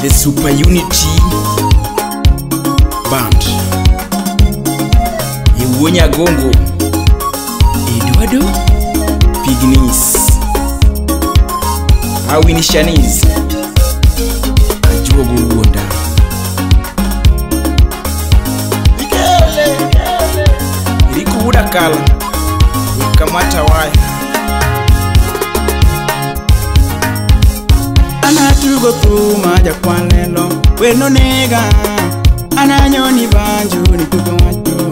the Super Unity Band. Owuonda, Eduardo, Pignis, Winnie, Shaniz, Ajuoga, Owuonda. Irikubuda kala, kamata waya. Anatugo tu maja kwanelo, weno nega, ananyoni banjo ni tugo macho.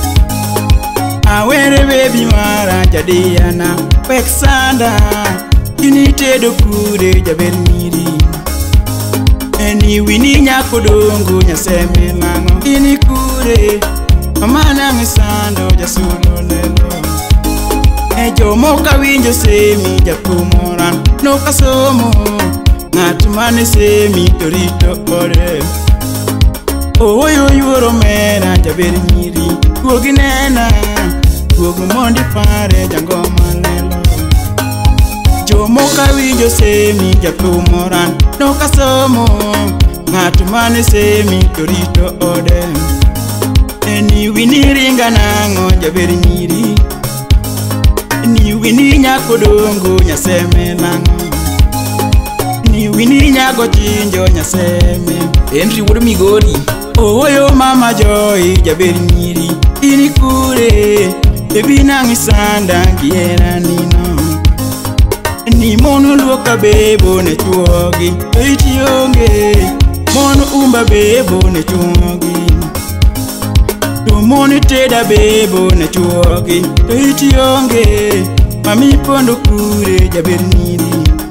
Awere baby mara jadiana, peksanda, unite do kude jabel miri. Eni Winnie nyako dongo nyaseme nango, ini kure, mama nangisando jasulo lelo. Ejo moka winjo semi jakumoran, no kasomo. Natumane se mi torito ore. Oyo yoro mera jaberi nyiri. Kuoginena, kuogumondi pare jangoma lelo. Jomoka winjo se mi jakumoran, no kasomo. Natumane se mi torito ore. Eni Winnie ringa nango jaberi nyiri. Eni Winnie nyako dongo nyaseme nango. Ni Winnie nyago chinjo nyaseme. Entry would Migori. Oyo mama joy jaberi nyiri. Ini kure baby nangisanda ngiera nino. Ni mono luoka bebo ne chuogi. Eitionge mono umba bebo ne chuogi. To mono teda bebo ne chuogi. Eitionge mami pondo kure jaberi nyiri.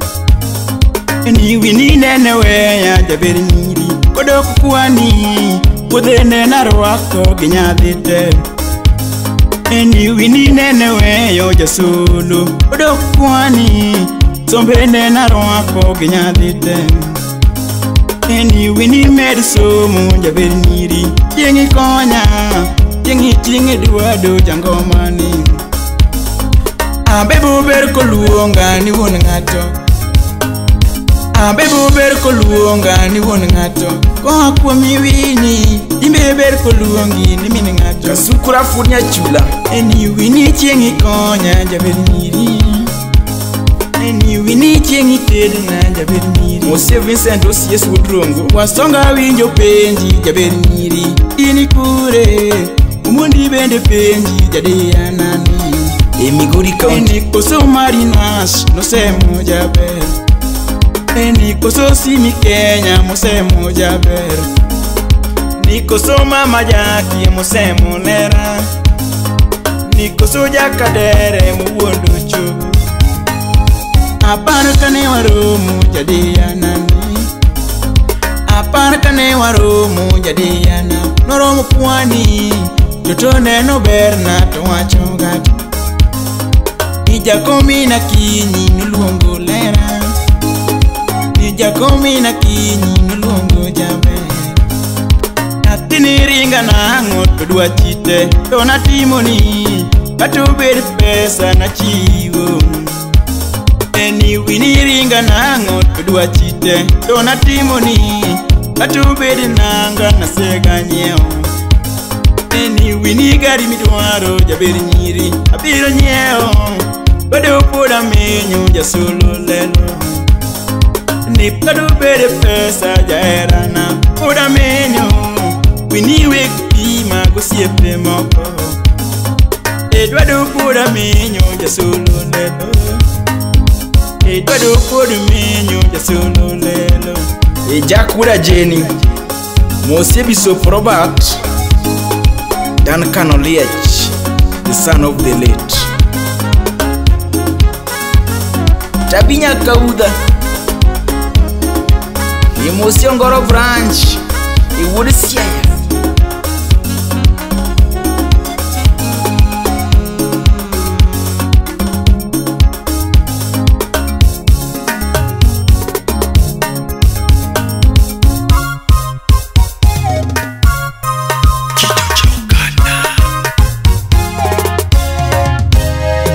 Ni Winnie nene weya jaberi nyiri. Kodok kwani udhene na rwako ginyadhite. Ni Winnie nene weyo jasulu. Kodok kwani sombene na rwako ginyadhite. Ni Winnie med somo jaberi nyiri. Yengi konya, yengi chingi duado jangomani. Abebo ber koluonga ni won ngato. Bebo ber koluonga ni won ngato. Ko kuomi Winnie, imbe ber koluongi ni min ngato. Kasukura funya chula. Eni Winnie chiengi konya jaberi nyiri. Eni Winnie chiengi tedna jaberi nyiri. Mose Vincent osies wudrongo. Wasonga winjo penji jaberi nyiri. Ini kure, umundi bende penji jade anani. Migori County. Eni koso marinas no semo jaber. Eni koso simi Kenya musemo jaber. Ni koso mama jaki musemo lera. Ni koso jakadere muwondo chugu. Apana kane warumu jadianani. Apana kane warumu jadiana. Noromu pwani jotone no berna to wachogati. Ijakomi na kinyi nuluongo lera. Jakomi na kinyi nulungo jabe. Natini ringa nango tudua chite. Dona timoni katuberi pesa na chiwo. Eni Winnie ringa nango tudua chite. Dona timoni katuberi nanga na sega nyeo. Eni Winnie gari midwaro jaberi nyiri. Abiro nyeo bado poda menyo jasolo lelo. Nipkadu bere pesa jaerana Oda menyo Winnie wek pima gosiepe moko. Eduardo poda menyo jasolo lelo. Eduardo poda menyo jasolo lelo. Jack Wuda Jenny Mose Bishop Robert Duncan Oliech, the son of the late Tabinya Kauda. Emotion Goro branch, it would see.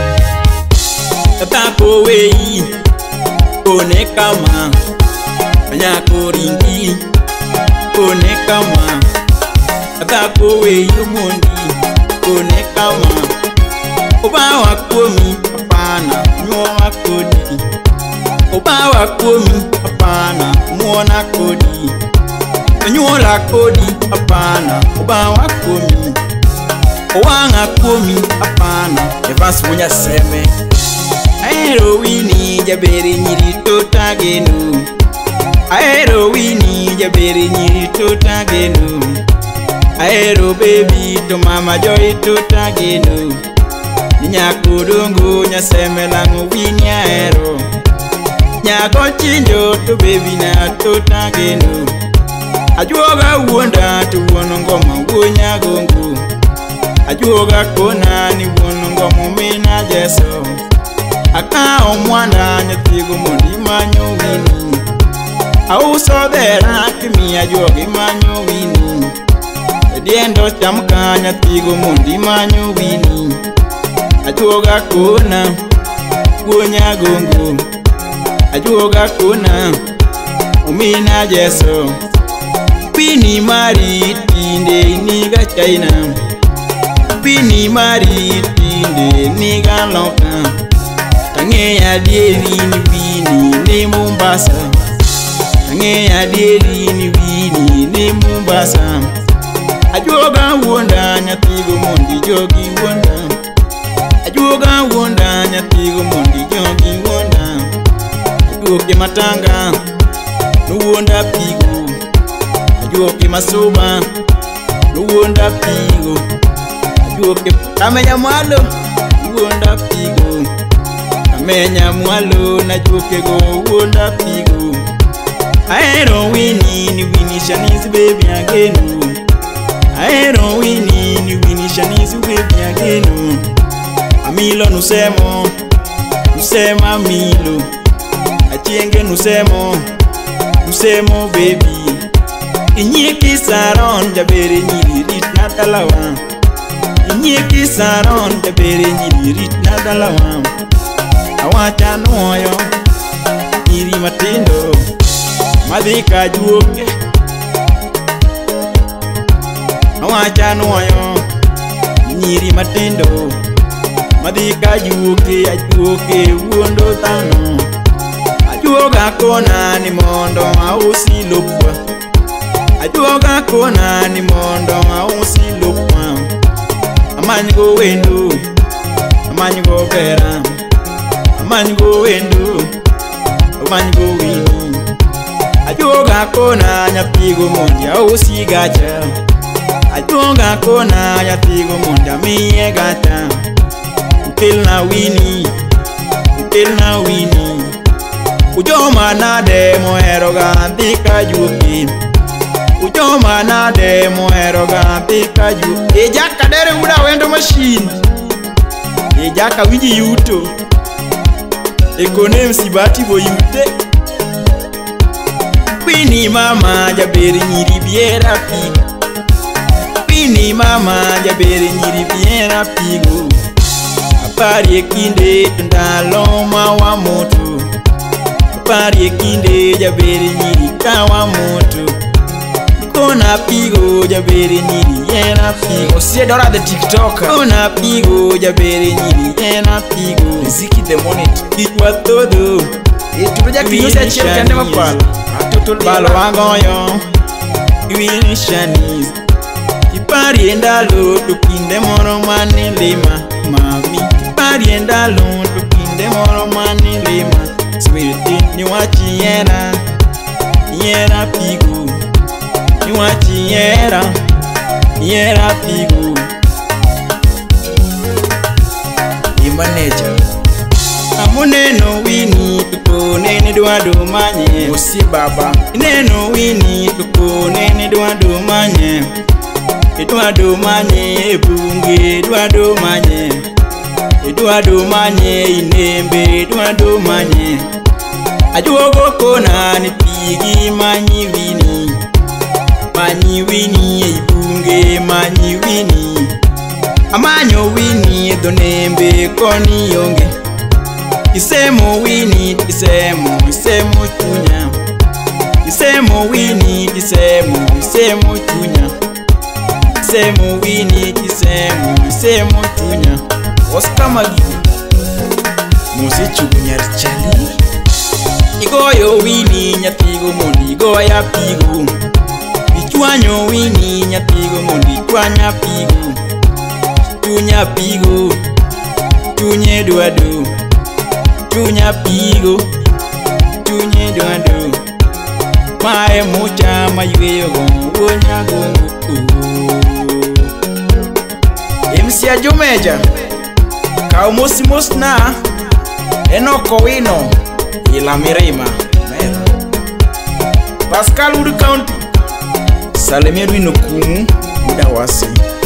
Tako wei, one kama Anyako ringi kone kama Atako we yumundi kone kama Obawa komi apana nyoma kodi Obawa komi apana mwona kodi Nyuola kodi apana Obawa komi Owanga komi apana Evans munya seme Aero Winnie jabere nyiri totagenu Aero Winnie jabere nyiri totagenu Aero baby to mama joy totagenu Nyako dongo nyaseme langu Winnie aero Nyako chinjo to baby na totagenu Ajuoga Owuonda to wonongoma wonya gongo Ajuoga kona ni wonongoma mina jeso Aka Owuonda nyatigo mondi manyo Winnie Auso dera kimi Ajuoga manyo Winnie Ediendo chamka nyatigo mondi manyo Winnie Ajuoga kona wonya gongo Ajuoga kona umina jeso Winnie mari tinde niga China Winnie mari tinde niga Lonka Tange ya dieri ni Winnie ni Mombasa Tange ya dieri ni Winnie ni Mombasa Ajuoga Owuonda nyatigo mondi jogi Owuonda Ajuoga Owuonda nyatigo mondi jogi Owuonda Ajuoga matanga Owuonda pigo Ajuoga masuba Owuonda pigo Ajuoga kamenya mwalo Owuonda pigo Kamenya mwalo na Ajuoga go Owuonda pigo Aero Winnie ni Winnie Shaniz baby again Aero Winnie ni Winnie Shaniz baby again Amilo nusemo Nusema milo Achienge nusemo Nusemo baby Inyeki saron jabere nyiri rit na dalawa Inyeki saron jabere nyiri rit na dalawa Awacha noyo nyiri matindo Madhika Ajuoga Awacha noyo nyiri matindo Madhika Ajuoga Owuondo tano Ajuoga kona ni mondo ausi lopwa Ajuoga kona ni mondo ausi lopwa Amany go wendo Amany go vera Amany go wendo Amany go Winnie Ajuoga kona nyatigo mondi ausi gacha Ajuoga kona nyatigo mondi amiye gata Ukel na Winnie Ujoma na demo eroga Thika Ajuoga Ujoma na demo eroga Thika Ajuoga Ejaka dere uda wendo machine Ejaka wiji yuto Ekone msibati bo yute Winnie mama jabere nyiri biera pigo Winnie mama jabere nyiri biera pigo Apari ekinde ndalo mawa moto Apari ekinde jabere nyiri kawa moto Kona pigo jabere nyiri yena pigo Siedora the TikToker Kona pigo jabere nyiri yena pigo Ziki the monit Ikwa todo Tupeja kinyusa chiyo kande mapalo Balo wangoyo Winnie Shaniz Kipari endalo tukinde moro mani lima Mami Kipari endalo tukinde moro mani lima Sweetie ni wachi yera pigo Ni wachi yera pigo Imaneja Amuneno Winnie tukone ni duado manye Osi baba Neno Winnie tukone ni duado manye Eduado manye ebunge Eduado manye inembe Eduado manye Ajuoga kona ni pigi manyi Winnie ebunge manyi Winnie Amanyo Winnie donembe koni yonge Isemo Winnie isemo chunya Isemo Winnie, isemo tunya. Isemo Winnie, isemo tunya. Oskamagi Musi chunya chali. Igoyo Winnie nyatigo mondi goya pigo. Ichwanyo Winnie nyatigo mondi kwanya pigo. Tunya pigo. Tunye duadu. Tunya pigo. Tunye duadu. Mae mucha mayueyo go wonya go. MC Ajuoga Kao mos na Enoko wino Ila mirima Mera Pascal Wood County Salemia wino kumu Muda wasi